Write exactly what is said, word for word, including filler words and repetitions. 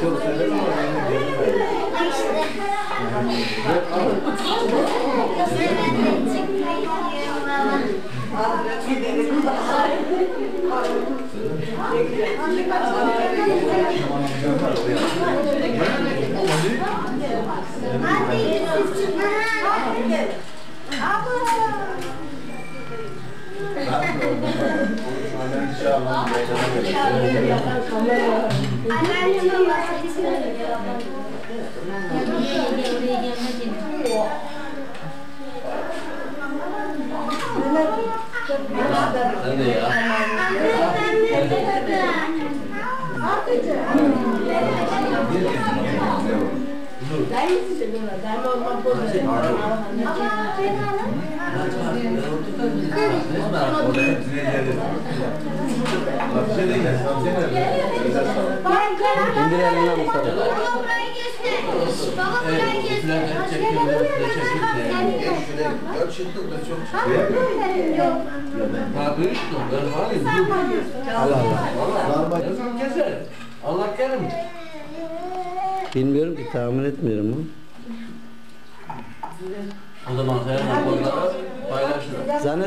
çok severim ama yine gelin. Sen de ya. İndirelim Mustafa. Allah Allah. Allah kerim. Bilmiyorum ki, tahmin etmiyorum. O zaman sen paylaşırım. Zannet